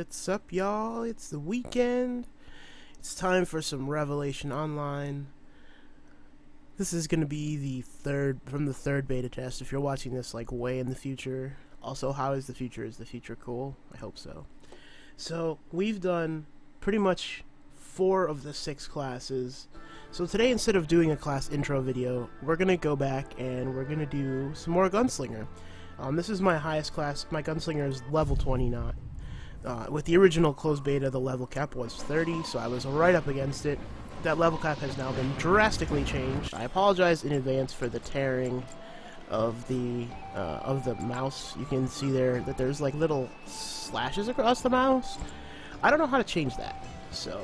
What's up, y'all? It's the weekend. It's time for some Revelation Online. This is gonna be the third beta test. If you're watching this like way in the future. Also, how is the future? Is the future cool? I hope so. So we've done pretty much 4 of the 6 classes. So today, instead of doing a class intro video, we're gonna go back and we're gonna do some more Gunslinger. This is my highest class. My Gunslinger is level 29. With the original closed beta, the level cap was 30, so I was right up against it. That level cap has now been drastically changed. I apologize in advance for the tearing of the mouse. You can see there that there's like little slashes across the mouse. I don't know how to change that, so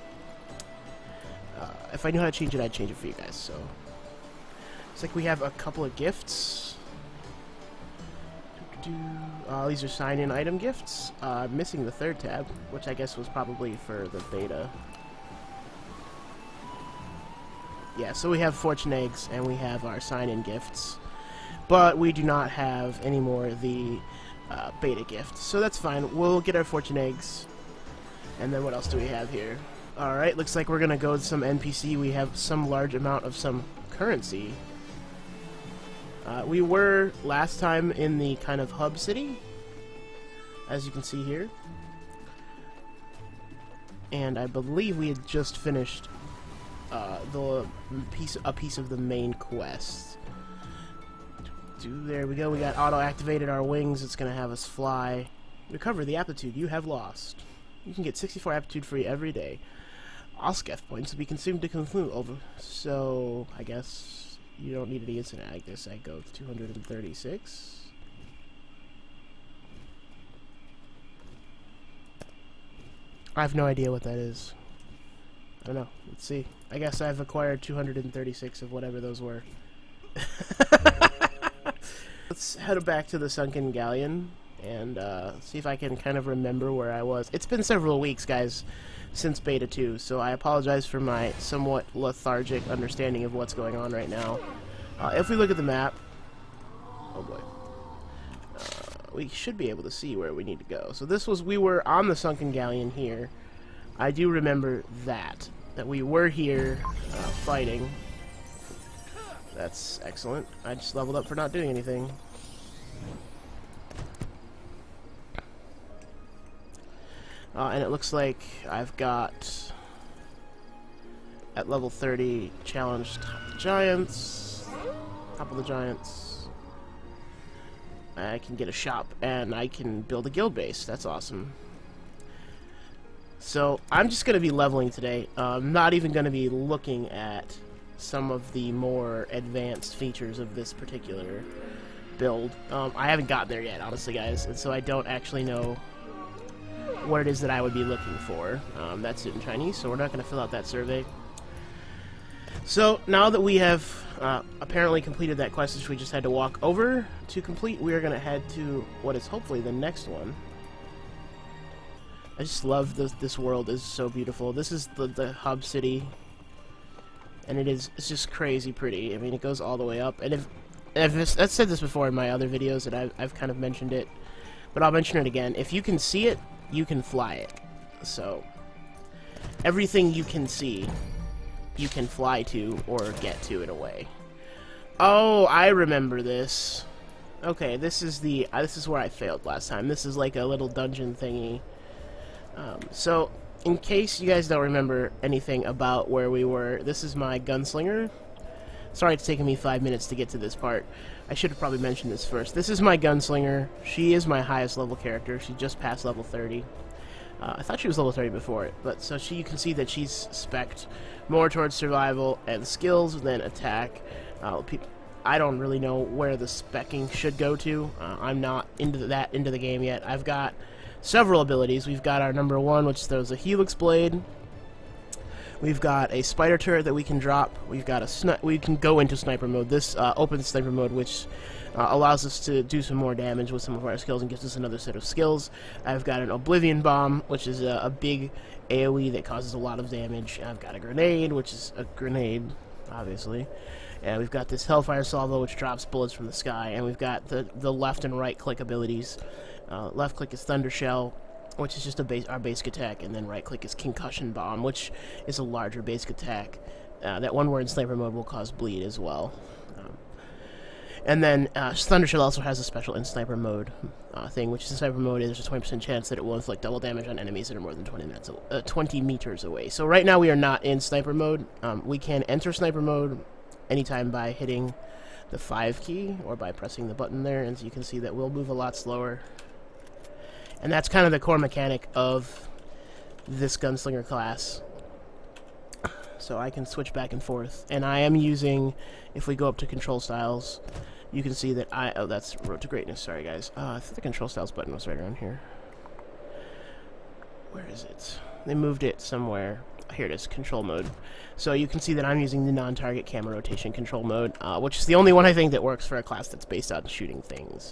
if I knew how to change it, I'd change it for you guys. So it's like we have a couple of gifts. These are sign-in item gifts. Missing the 3rd tab, which I guess was probably for the beta. Yeah, so we have fortune eggs and we have our sign-in gifts, but we do not have any more of the beta gifts, so that's fine. We'll get our fortune eggs, and then what else do we have here? Alright, looks like we're gonna go with some NPC. We have some large amount of some currency. We were last time in the kind of hub city, as you can see here, and I believe we had just finished a piece of the main quest. There we go. We got auto-activated our wings. It's gonna have us fly. Recover the aptitude you have lost. You can get 64 aptitude free every day. All scaff points will be consumed to conclude over. So I guess you don't need any instant. I guess I go 236. I have no idea what that is. I don't know. Let's see. I guess I've acquired 236 of whatever those were. Let's head back to the Sunken Galleon and see if I can kind of remember where I was. It's been several weeks, guys, since Beta 2, so I apologize for my somewhat lethargic understanding of what's going on right now. If we look at the map, oh boy, we should be able to see where we need to go. So we were on the Sunken Galleon here. I do remember that we were here fighting. That's excellent. I just leveled up for not doing anything. And it looks like I've got, at level 30, challenged top of the giants. I can get a shop, and I can build a guild base. That's awesome. So, I'm just going to be leveling today. I'm not even going to be looking at some of the more advanced features of this particular build. I haven't gotten there yet, honestly, guys, and so I don't actually know what it is that I would be looking for. That's it in Chinese, so we're not going to fill out that survey. So now that we have apparently completed that quest, which we just had to walk over to complete, we are going to head to what is hopefully the next one. I just love this world. Is so beautiful. This is the hub city, and it's just crazy pretty. I mean, it goes all the way up, and I've said this before in my other videos, and I've kind of mentioned it, but I'll mention it again. If you can see it, you can fly it. So everything you can see, you can fly to or get to in a way. Oh, I remember this. Okay, this is where I failed last time. This is like a little dungeon thingy. So in case you guys don't remember anything about where we were, this is my Gunslinger. Sorry it's taken me 5 minutes to get to this part. I should have probably mentioned this first. This is my Gunslinger. She is my highest level character. She just passed level 30. I thought she was level 30 before it, but so you can see that she's spec'd more towards survival and skills than attack. I don't really know where the specking should go to. I'm not into the game yet. I've got several abilities. We've got our number 1, which throws a Helix Blade. We've got a spider turret that we can drop. We've got we can go into sniper mode. This opens sniper mode, which allows us to do some more damage with some of our skills and gives us another set of skills. I've got an Oblivion Bomb, which is a big AoE that causes a lot of damage. I've got a grenade, which is a grenade, obviously. And we've got this Hellfire Salvo, which drops bullets from the sky. And we've got the left and right click abilities. Left click is Thunder Shell. which is just our basic attack, and then right-click is Concussion Bomb, which is a larger basic attack. That one word in sniper mode will cause bleed as well. And then Thunderchill also has a special in sniper mode thing, which is in sniper mode there's a 20% chance that it will inflict double damage on enemies that are more than 20 meters away. So right now we are not in sniper mode. We can enter sniper mode anytime by hitting the 5 key or by pressing the button there, and as you can see that will move a lot slower. And that's kind of the core mechanic of this gunslinger class. So I can switch back and forth, and I am using, if we go up to control styles, you can see that oh, that's Road to Greatness, sorry guys. I think the control styles button was right around here. Where is it? They moved it somewhere. Here it is, control mode. So you can see that I'm using the non-target camera rotation control mode, which is the only one I think that works for a class that's based on shooting things.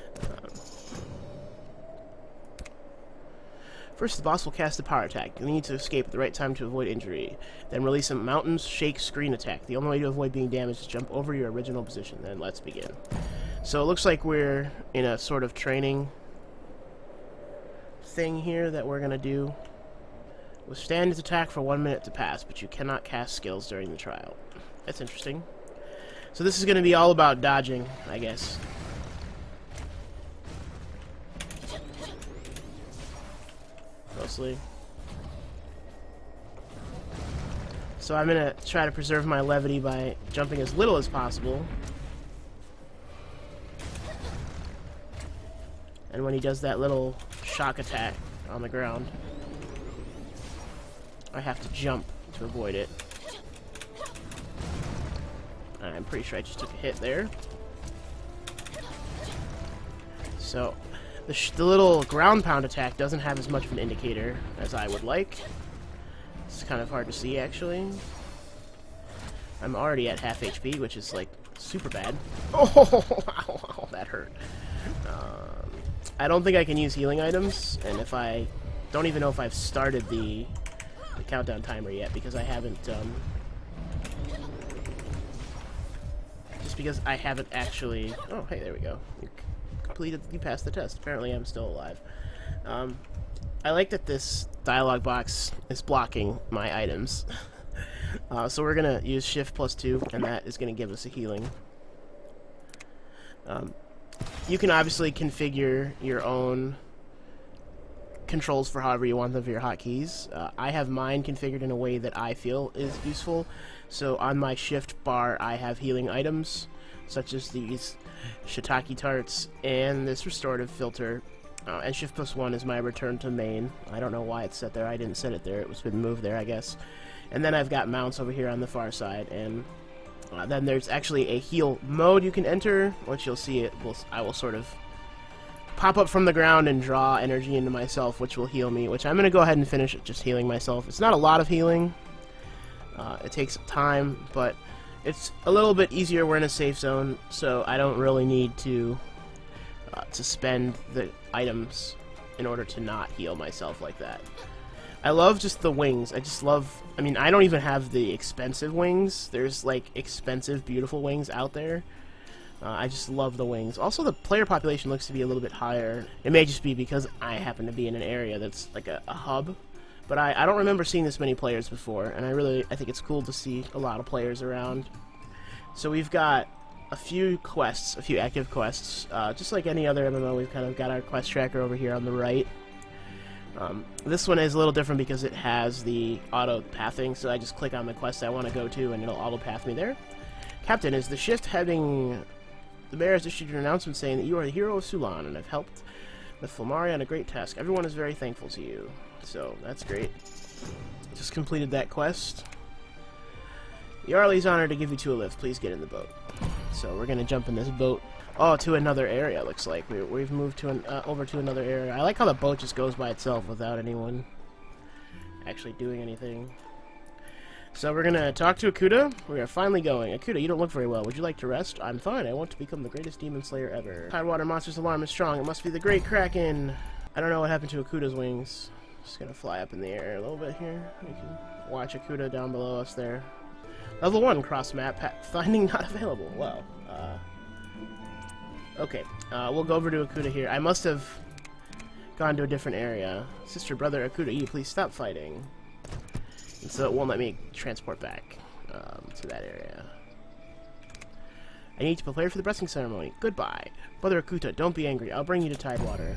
First, the boss will cast a power attack. You need to escape at the right time to avoid injury. Then release a mountain shake screen attack. The only way to avoid being damaged is jump over your original position. Then let's begin. So it looks like we're in a sort of training thing here that we're going to do. Withstand its attack for 1 minute to pass, but you cannot cast skills during the trial. That's interesting. So this is going to be all about dodging, I guess. Mostly. So I'm gonna try to preserve my levity by jumping as little as possible. And when he does that little shock attack on the ground, I have to jump to avoid it. And I'm pretty sure I just took a hit there. So the little ground pound attack doesn't have as much of an indicator as I would like. It's kind of hard to see, actually. I'm already at half HP, which is, like, super bad. Oh, wow, that hurt. I don't think I can use healing items, and if I don't even know if I've started the countdown timer yet, because I haven't, just because I haven't actually... Oh, hey, there we go. You passed the test. Apparently I'm still alive. I like that this dialog box is blocking my items. So we're gonna use Shift +2, and that is gonna give us a healing. You can obviously configure your own controls for however you want them for your hotkeys. I have mine configured in a way that I feel is useful. So on my Shift bar I have healing items, such as these shiitake tarts and this restorative filter, and Shift +1 is my return to main. I don't know why it's set there. I didn't set it there. It was been moved there, I guess. And then I've got mounts over here on the far side, and then there's actually a heal mode you can enter, which you'll see I will sort of pop up from the ground and draw energy into myself, which will heal me, which I'm going to go ahead and finish just healing myself. It's not a lot of healing. It takes time, but it's a little bit easier. We're in a safe zone, so I don't really need to spend the items in order to not heal myself like that. I love just the wings. I just love... I mean, I don't even have the expensive wings. There's, like, expensive, beautiful wings out there. I just love the wings. Also, the player population looks to be a little bit higher. It may just be because I happen to be in an area that's like a hub. But I don't remember seeing this many players before, and I think it's cool to see a lot of players around. So we've got a few quests, a few active quests. Just like any other MMO, we've kind of got our quest tracker over here on the right. This one is a little different because it has the auto pathing, so I just click on the quest I want to go to and it'll auto path me there. Captain, is the shift heading... The mayor has issued an announcement saying that you are the hero of Sulan and have helped the Fomari on a great task. Everyone is very thankful to you. So, that's great. Just completed that quest. Yarly's honored to give you two a lift. Please get in the boat. So, we're going to jump in this boat. Oh, to another area, looks like. We've moved to over to another area. I like how the boat just goes by itself without anyone actually doing anything. So we're going to talk to Akuda. We are finally going. Akuda, you don't look very well. Would you like to rest? I'm fine. I want to become the greatest demon slayer ever. Tidewater monster's alarm is strong. It must be the great Kraken. I don't know what happened to Akuda's wings. Just going to fly up in the air a little bit here. We can watch Akuda down below us there. Level 1 cross map. Finding not available. Well, okay. We'll go over to Akuda here. I must have gone to a different area. Sister, brother, Akuta, you please stop fighting. And so it won't let me transport back to that area. I need to prepare for the blessing ceremony. Goodbye. Brother Akuta, don't be angry. I'll bring you to Tidewater.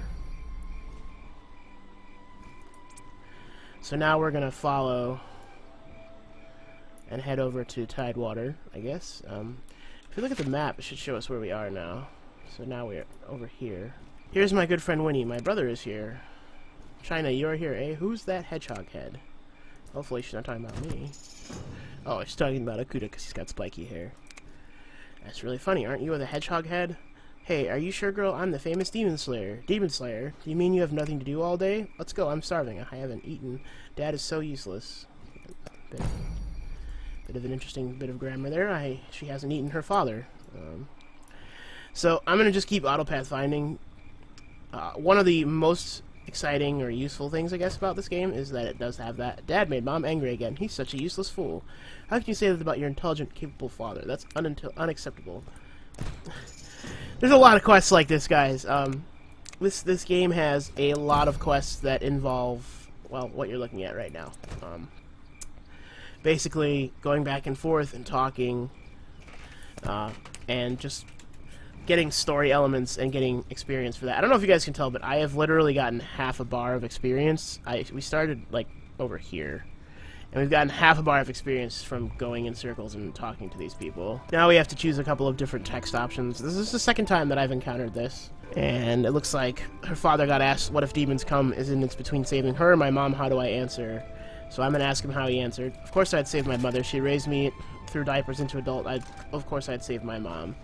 So now we're going to follow and head over to Tidewater, I guess. If you look at the map, it should show us where we are now. So now we're over here. Here's my good friend Winnie. My brother is here. China, you're here, eh? Who's that hedgehog head? Hopefully she's not talking about me. Oh, she's talking about Akuta because he's got spiky hair. That's really funny. Aren't you the hedgehog head? Hey, are you sure, girl? I'm the famous Demon Slayer. Demon Slayer? Do you mean you have nothing to do all day? Let's go. I'm starving. I haven't eaten. Dad is so useless. Bit of an interesting bit of grammar there. She hasn't eaten her father. So I'm going to just keep auto pathfinding. One of the most exciting or useful things, I guess, about this game is that it does have that. Dad made Mom angry again. He's such a useless fool. How can you say that about your intelligent, capable father? That's unacceptable. There's a lot of quests like this, guys. This game has a lot of quests that involve, well, what you're looking at right now. Basically, going back and forth and talking, and just getting story elements and getting experience for that. I don't know if you guys can tell, but I have literally gotten half a bar of experience. We started, like, over here. And we've gotten half a bar of experience from going in circles and talking to these people. Now we have to choose a couple of different text options. This is the second time that I've encountered this. And it looks like her father got asked, what if demons come? It's between saving her and my mom, how do I answer? So I'm going to ask him how he answered. Of course I'd save my mother. She raised me through diapers into adult. Of course I'd save my mom.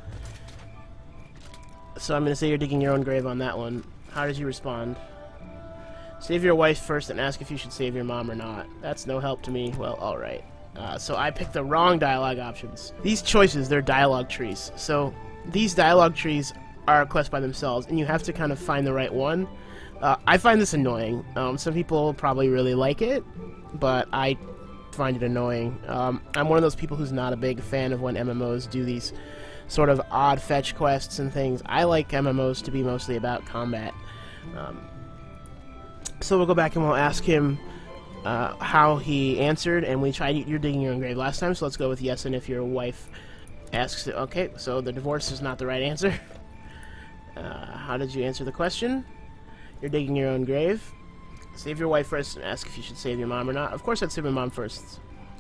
So I'm going to say you're digging your own grave on that one. How did you respond? Save your wife first and ask if you should save your mom or not. That's no help to me. Well, alright. So I picked the wrong dialogue options. These choices, they're dialogue trees. So these dialogue trees are a quest by themselves, and you have to kind of find the right one. I find this annoying. Some people probably really like it, but I find it annoying. I'm one of those people who's not a big fan of when MMOs do these sort of odd fetch quests and things. I like MMOs to be mostly about combat. So we'll go back and we'll ask him how he answered, and we tried you're digging your own grave last time, so let's go with yes, and if your wife asks it. Okay, so the divorce is not the right answer. How did you answer the question? You're digging your own grave. Save your wife first and ask if you should save your mom or not. Of course I'd save my mom first.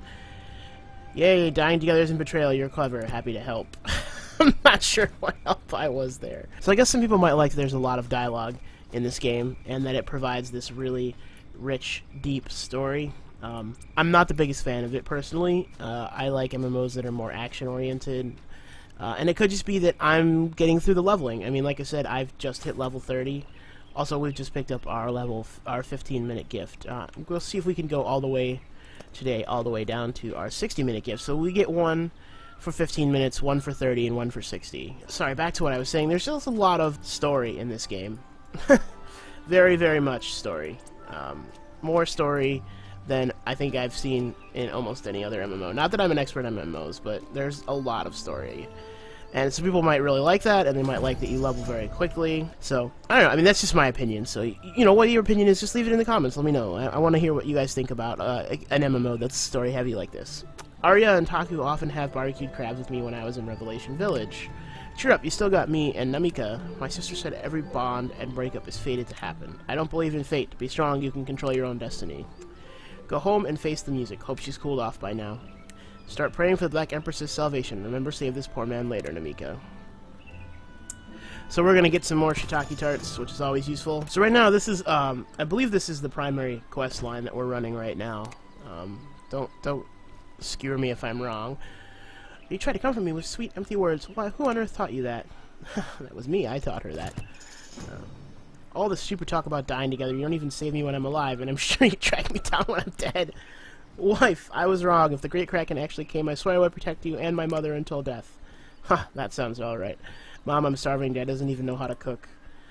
Yay, dying together isn't betrayal. You're clever. Happy to help. I'm not sure what help I was there. So I guess some people might like that there's a lot of dialogue in this game, and that it provides this really rich, deep story. I'm not the biggest fan of it, personally. I like MMOs that are more action-oriented. And it could just be that I'm getting through the leveling. I mean, like I said, I've just hit level 30. Also, we've just picked up our 15-minute gift. We'll see if we can go all the way today, all the way down to our 60-minute gift. So we get one for 15 minutes, one for 30, and one for 60. Sorry, back to what I was saying. There's just a lot of story in this game. Very, very much story. More story than I think I've seen in almost any other MMO. Not that I'm an expert on MMOs, but there's a lot of story. And some people might really like that, and they might like that you level very quickly. So, I don't know. I mean, that's just my opinion. So, you know, what your opinion is, just leave it in the comments. Let me know. I want to hear what you guys think about an MMO that's story-heavy like this. Arya and Taku often have barbecued crabs with me when I was in Revelation Village. Cheer up, you still got me and Namika. My sister said every bond and breakup is fated to happen. I don't believe in fate. Be strong, you can control your own destiny. Go home and face the music. Hope she's cooled off by now. Start praying for the Black Empress's salvation. Remember, save this poor man later, Namika. So we're going to get some more shiitake tarts, which is always useful. So right now, this is, I believe this is the primary quest line that we're running right now. Don't skewer me if I'm wrong. You tried to comfort me with sweet, empty words. Why, who on earth taught you that? That was me. I taught her that. All this super talk about dying together. You don't even save me when I'm alive, and I'm sure you track me down when I'm dead. Wife, I was wrong. If the Great Kraken actually came, I swear I would protect you and my mother until death. Huh, that sounds alright. Mom, I'm starving. Dad doesn't even know how to cook.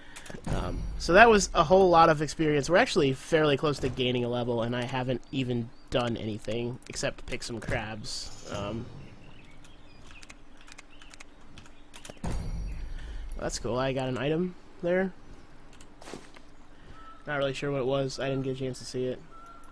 So that was a whole lot of experience. We're actually fairly close to gaining a level, and I haven't even done anything except pick some crabs. That's cool. I got an item there. Not really sure what it was. I didn't get a chance to see it.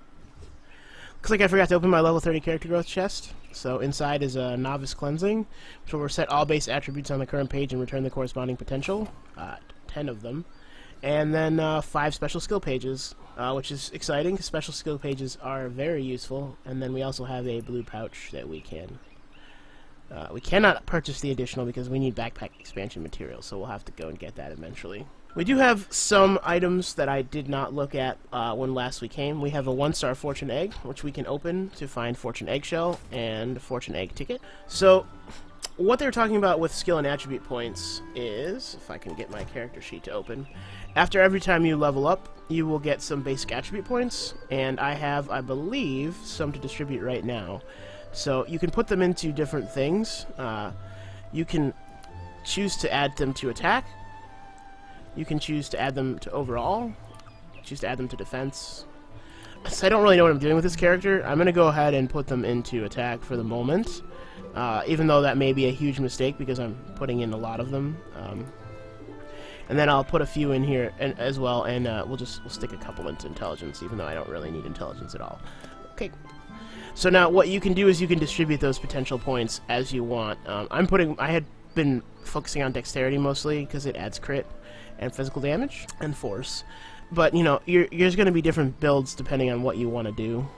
Looks like I forgot to open my level 30 character growth chest. So inside is a novice cleansing, which will reset all base attributes on the current page and return the corresponding potential. 10 of them. And then 5 special skill pages, which is exciting because special skill pages are very useful. And then we also have a blue pouch that we can... we cannot purchase the additional because we need backpack expansion materials, so we'll have to go and get that eventually. We do have some items that I did not look at when last we came. We have a 1-star fortune egg, which we can open to find fortune eggshell and fortune egg ticket. So, what they're talking about with skill and attribute points is, if I can get my character sheet to open, after every time you level up, you will get some basic attribute points, and I have, I believe, some to distribute right now. So you can put them into different things. You can choose to add them to attack. You can choose to add them to overall. Choose to add them to defense. So I don't really know what I'm doing with this character. I'm going to go ahead and put them into attack for the moment. Even though that may be a huge mistake because I'm putting in a lot of them. And then I'll put a few in here as well, and we'll stick a couple into intelligence, even though I don't really need intelligence at all. Okay. So now what you can do is you can distribute those potential points as you want. I had been focusing on dexterity mostly because it adds crit and physical damage and force. But you know, there's going to be different builds depending on what you want to do.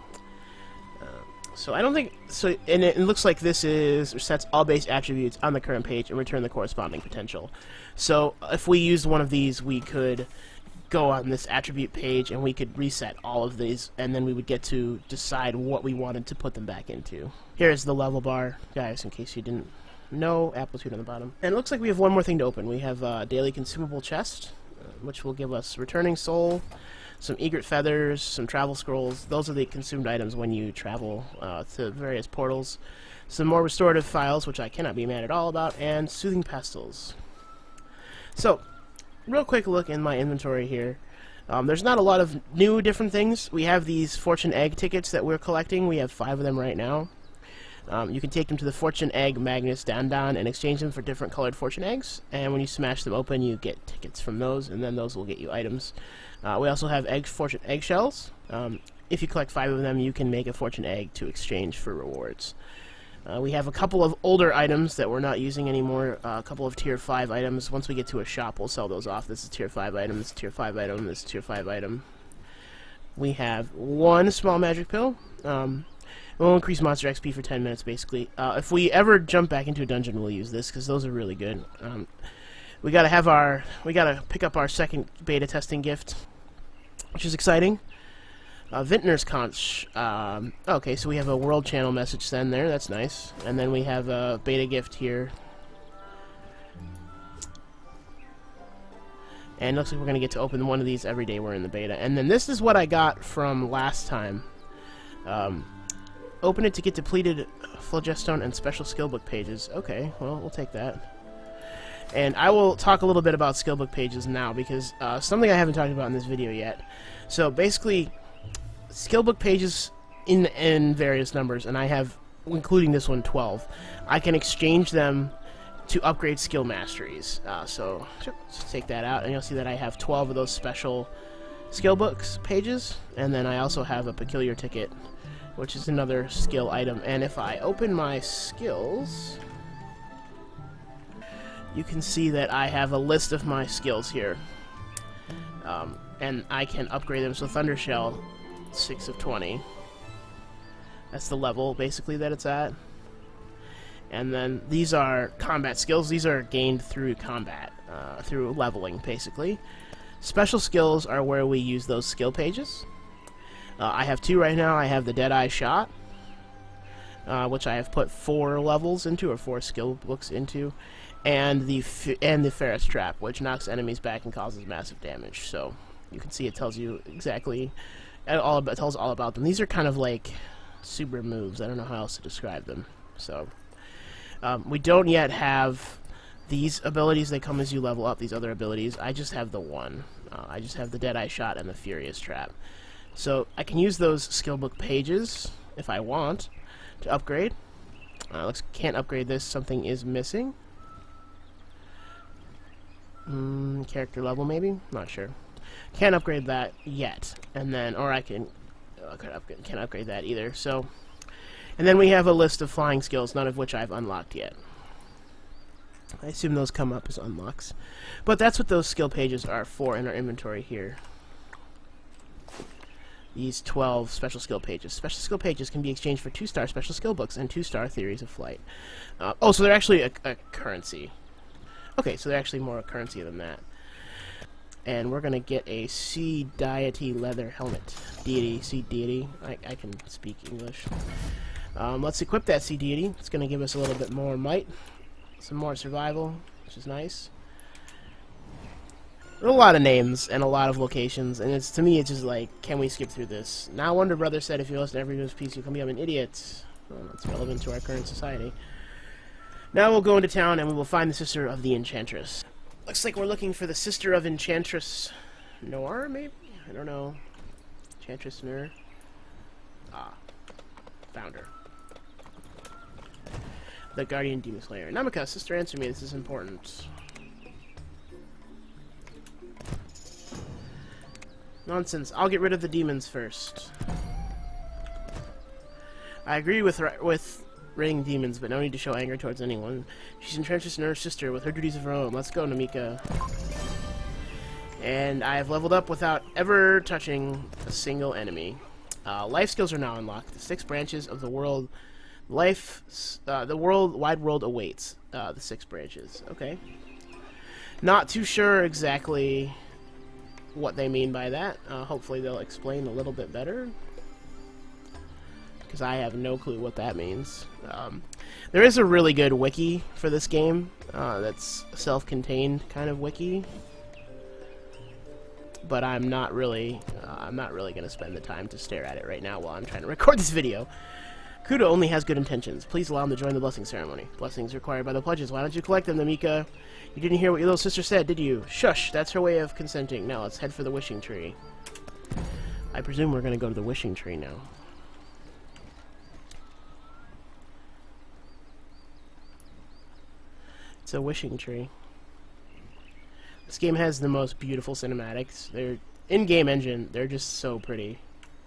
So I don't think so. And it looks like this sets all base attributes on the current page and return the corresponding potential. So if we used one of these, we could go on this attribute page and we could reset all of these, and then we would get to decide what we wanted to put them back into. Here's the level bar, guys, in case you didn't know. Amplitude on the bottom. And it looks like we have one more thing to open. We have a daily consumable chest, which will give us returning soul, some egret feathers, some travel scrolls. Those are the consumed items when you travel to various portals. Some more restorative files, which I cannot be mad at all about, and soothing pastils. So, real quick look in my inventory here. There's not a lot of new different things. We have these fortune egg tickets that we're collecting. We have 5 of them right now. You can take them to the Fortune Egg Magnus Dandan and exchange them for different colored fortune eggs. And when you smash them open, you get tickets from those, and then those will get you items. We also have fortune eggshells. If you collect 5 of them, you can make a fortune egg to exchange for rewards. We have a couple of older items that we're not using anymore, a couple of tier 5 items. Once we get to a shop, we'll sell those off. This is tier 5 item, this is tier 5 item, this is tier 5 item. We have 1 small magic pill. We'll increase monster XP for 10 minutes, basically. If we ever jump back into a dungeon, we'll use this, because those are really good. We gotta pick up our second beta testing gift, which is exciting. Vintner's Conch. Okay, so we have a world channel message then there. That's nice. And then we have a beta gift here. And it looks like we're going to get to open one of these every day we're in the beta. And then this is what I got from last time. Open it to get depleted phlogiston and special skillbook pages. Okay, well, we'll take that. And I will talk a little bit about skillbook pages now, because something I haven't talked about in this video yet. So basically, skillbook pages in various numbers, and I have, including this one, 12. I can exchange them to upgrade skill masteries. So let's take that out, and you'll see that I have 12 of those special skill books pages, and then I also have a peculiar ticket, which is another skill item. And if I open my skills, you can see that I have a list of my skills here, and I can upgrade them. So Thundershell, 6 of 20. That's the level basically that it's at. And then these are combat skills. These are gained through combat, through leveling basically. Special skills are where we use those skill pages. I have 2 right now. I have the Deadeye Shot, which I have put 4 levels into, or 4 skill books into, and the Ferris Trap, which knocks enemies back and causes massive damage. So you can see it tells you exactly it tells all about them. These are kind of like super moves. I don't know how else to describe them. So we don't yet have these abilities. They come as you level up, these other abilities. I just have the one. I just have the Deadeye Shot and the Furious Trap. So I can use those skillbook pages if I want to upgrade. Can't upgrade this. Something is missing. Character level, maybe? Not sure. Can't upgrade that yet. And then, or I can, can't upgrade that either. So, and then we have a list of flying skills, none of which I've unlocked yet. I assume those come up as unlocks. But that's what those skill pages are for in our inventory here. These 12 special skill pages. Special skill pages can be exchanged for 2-star special skill books and 2-star theories of flight. Oh, so they're actually a currency. Okay, so they're actually more a currency than that. And we're going to get a sea deity leather helmet. Deity, sea deity. I can speak English. Let's equip that sea deity. It's going to give us a little bit more might. Some more survival, which is nice. There are a lot of names and a lot of locations, and to me it's just like, can we skip through this? Now Wonder Brother said if you listen to every news piece you can become an idiot. Well, that's relevant to our current society. Now we'll go into town and we will find the sister of the Enchantress. Looks like we're looking for the sister of Enchantress Noir, maybe? I don't know. Enchantress Noir. Ah. Found her. The Guardian Demon Slayer. Namika, sister, answer me. This is important. Nonsense. I'll get rid of the demons first. I agree with raiding demons, but no need to show anger towards anyone. She's Enchantress Noir's sister with her duties of her own. Let's go, Namika. And I have leveled up without ever touching a single enemy. Life skills are now unlocked. The 6 branches of the world... the wide world awaits. The 6 branches. Okay. Not too sure exactly what they mean by that. Hopefully they'll explain a little bit better, because I have no clue what that means. There is a really good wiki for this game that's self-contained kind of wiki, but I'm not really going to spend the time to stare at it right now while I'm trying to record this video. Kudo only has good intentions. Please allow him to join the blessing ceremony. Blessings required by the pledges. Why don't you collect them, Namika? You didn't hear what your little sister said, did you? Shush! That's her way of consenting. Now let's head for the wishing tree. I presume we're going to go to the wishing tree now. It's a wishing tree. This game has the most beautiful cinematics. They're in-game engine. They're just so pretty.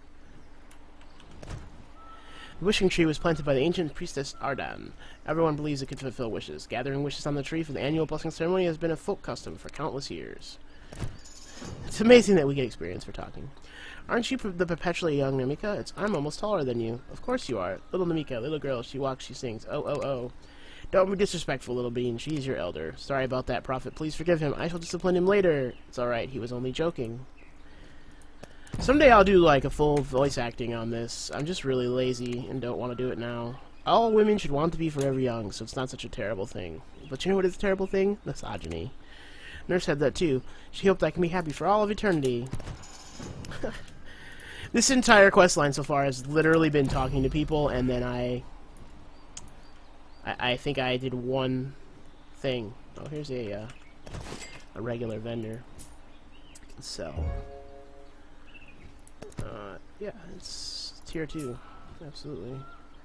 The wishing tree was planted by the ancient priestess Ardan. Everyone believes it can fulfill wishes. Gathering wishes on the tree for the annual blessing ceremony has been a folk custom for countless years. It's amazing that we get experience for talking. Aren't you the perpetually young Namika? I'm almost taller than you. Of course you are. Little Namika, little girl, she walks, she sings. Oh, oh, oh. Don't be disrespectful, little bean. She's your elder. Sorry about that, Prophet. Please forgive him. I shall discipline him later. It's alright. He was only joking. Someday I'll do like a full voice acting on this. I'm just really lazy and don't want to do it now. All women should want to be forever young, so it's not such a terrible thing. But you know what is a terrible thing? Misogyny. Nurse said that too. She hoped I can be happy for all of eternity. This entire questline so far has literally been talking to people, and then I think I did one thing. Oh, here's a regular vendor. I can sell. Yeah, it's tier 2. Absolutely.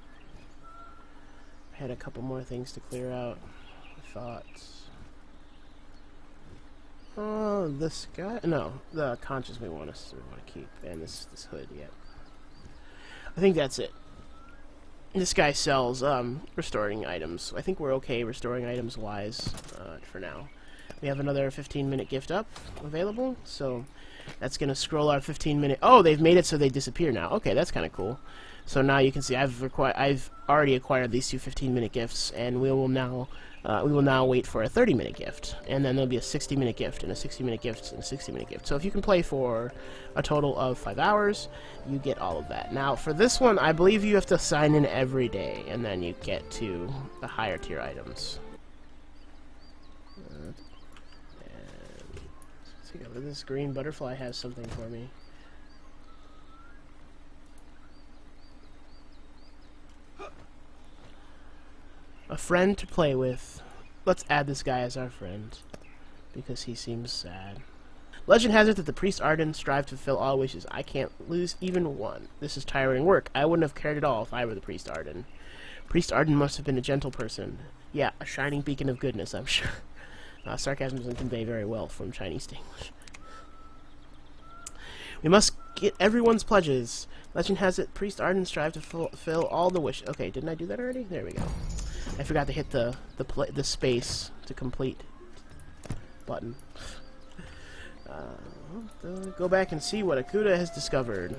I had a couple more things to clear out. I thought. Oh, this guy? No, the conscious we want to keep, and this hood. Yeah. I think that's it. This guy sells restoring items. I think we're okay restoring items wise for now. We have another 15-minute gift up available, so that's going to scroll our 15-minute... Oh, they've made it so they disappear now. Okay, that's kind of cool. So now you can see I've already acquired these 2 15-minute gifts, and we will now wait for a 30-minute gift, and then there'll be a 60-minute gift, and a 60-minute gift, and a 60-minute gift. So if you can play for a total of 5 hours, you get all of that. Now, for this one, I believe you have to sign in every day, and then you get to the higher tier items. This green butterfly has something for me. A friend to play with. Let's add this guy as our friend, because he seems sad. Legend has it that the priest Arden strive to fulfill all wishes. I can't lose even one. This is tiring work. I wouldn't have cared at all if I were the priest Arden. Priest Arden must have been a gentle person. Yeah, a shining beacon of goodness, I'm sure. Sarcasm doesn't convey very well from Chinese to English. We must get everyone's pledges. Legend has it, Priest Arden strive to fulfill all the wishes. Okay, didn't I do that already? There we go. I forgot to hit the space to complete button. Go back and see what Akuda has discovered.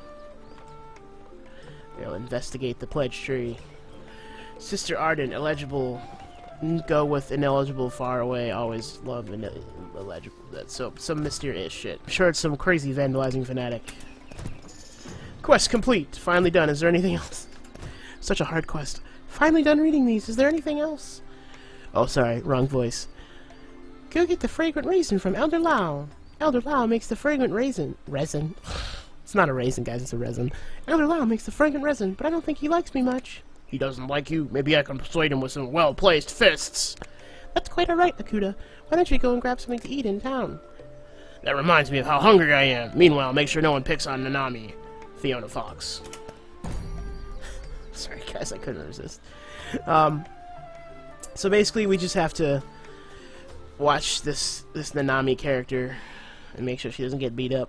We'll investigate the pledge tree. Sister Arden, illegible. Go with ineligible, far away. Always love illegible. That's so some mysterious shit. I'm sure it's some crazy vandalizing fanatic. Quest complete. Finally done. Is there anything else? Such a hard quest. Finally done reading these. Is there anything else? Oh, sorry. Wrong voice. Go get the fragrant raisin from Elder Lao. Elder Lao makes the fragrant resin. It's not a raisin, guys. It's a resin. Elder Lao makes the fragrant resin, but I don't think he likes me much. He doesn't like you. Maybe I can persuade him with some well-placed fists. That's quite alright, Akuda. Why don't you go and grab something to eat in town? That reminds me of how hungry I am. Meanwhile, make sure no one picks on Nanami. Fiona Fox. Sorry, guys, I couldn't resist. So basically, we just have to watch this Nanami character and make sure she doesn't get beat up.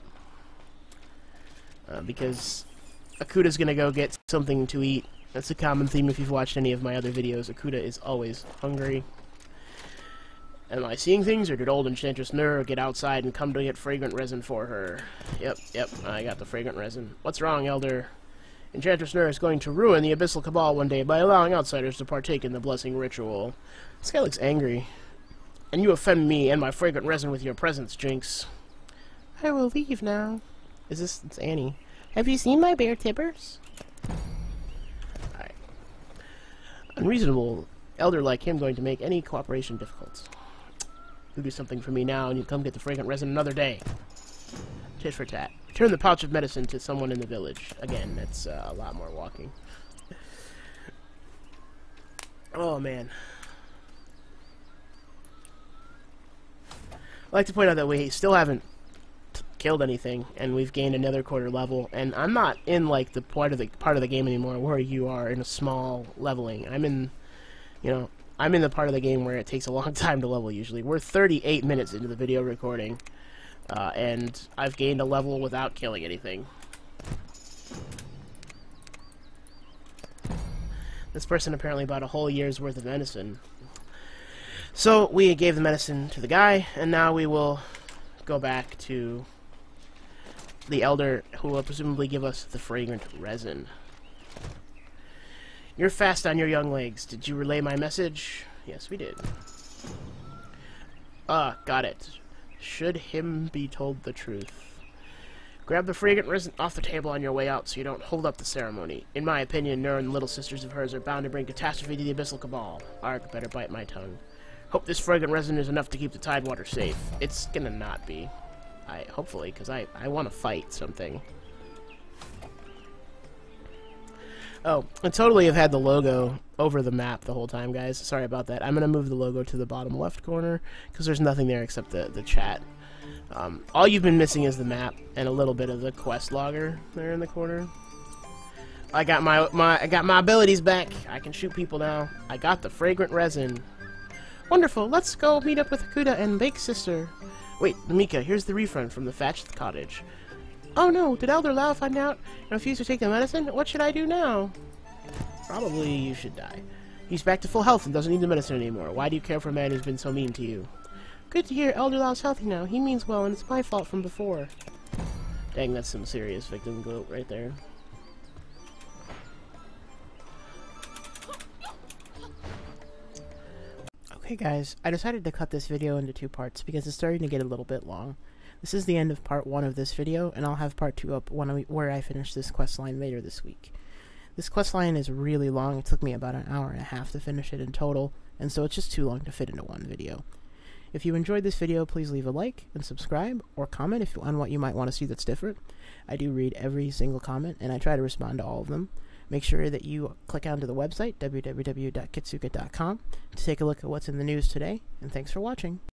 Because Akuda's gonna go get something to eat. That's a common theme if you've watched any of my other videos. Akuda is always hungry. Am I seeing things, or did old Enchantress Nur get outside and come to get fragrant resin for her? Yep, I got the fragrant resin. What's wrong, Elder? Enchantress Nur is going to ruin the Abyssal Cabal one day by allowing outsiders to partake in the blessing ritual. This guy looks angry. And you offend me and my fragrant resin with your presence, Jinx. I will leave now. It's Annie. Have you seen my bear Tibbers? Alright. Unreasonable. Elder like him going to make any cooperation difficult. You do something for me now, and you come get the fragrant resin another day. Tit for tat. Return the pouch of medicine to someone in the village. Again, that's a lot more walking. Oh, man. I'd like to point out that we still haven't killed anything, and we've gained another quarter level, and I'm not in, like, the part of the game anymore where you are in a small leveling. I'm in, you know, I'm in the part of the game where it takes a long time to level, usually. We're 38 minutes into the video recording, and I've gained a level without killing anything. This person apparently bought a whole year's worth of medicine. So, we gave the medicine to the guy, and now we will go back to the Elder, who will presumably give us the fragrant resin. You're fast on your young legs. Did you relay my message? Yes, we did. Got it. Should him be told the truth. Grab the fragrant resin off the table on your way out so you don't hold up the ceremony. In my opinion, Nur and the little sisters of hers are bound to bring catastrophe to the Abyssal Cabal. Ark, better bite my tongue. Hope this fragrant resin is enough to keep the Tidewater safe. It's gonna not be. Hopefully, because I want to fight something. Oh, I totally have had the logo over the map the whole time, guys. Sorry about that. I'm going to move the logo to the bottom left corner, because there's nothing there except the chat. All you've been missing is the map, and a little bit of the quest logger there in the corner. I got my abilities back. I can shoot people now. I got the fragrant resin. Wonderful. Let's go meet up with Akuda and Bake Sister. Wait, Mika, here's the refund from the thatched cottage. Oh no, did Elder Lao find out and refuse to take the medicine? What should I do now? Probably you should die. He's back to full health and doesn't need the medicine anymore. Why do you care for a man who's been so mean to you? Good to hear Elder Lao's healthy now. He means well, and it's my fault from before. Dang, that's some serious victim guilt right there. Okay guys, I decided to cut this video into 2 parts because it's starting to get a little bit long. This is the end of part 1 of this video, and I'll have part 2 up where I finish this questline later this week. This questline is really long. It took me about an hour and a half to finish it in total, and so it's just too long to fit into one video. If you enjoyed this video, please leave a like and subscribe, or comment on what you might want to see that's different. I do read every single comment, and I try to respond to all of them. Make sure that you click onto the website, www.kitsuka.com, to take a look at what's in the news today, and thanks for watching.